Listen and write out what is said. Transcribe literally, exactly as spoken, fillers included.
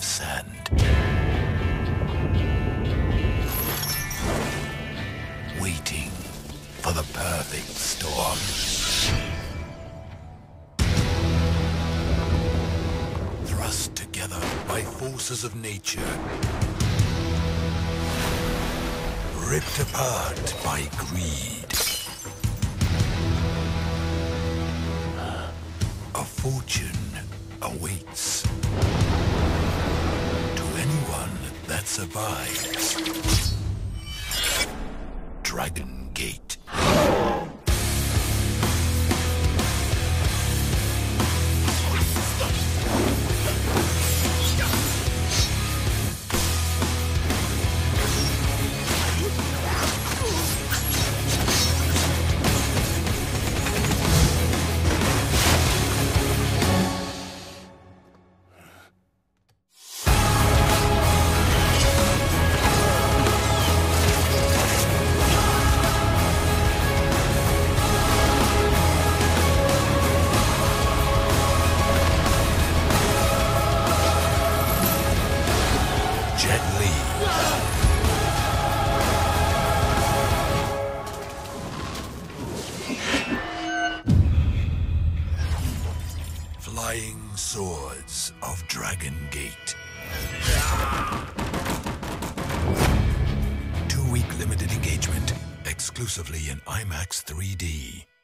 of sand. Waiting for the perfect storm. Thrust together by forces of nature. Ripped apart by greed. A fortune awaits. To anyone that survives. Dragon Gate. Flying Swords of Dragon Gate. Two-week limited engagement, exclusively in IMAX three D.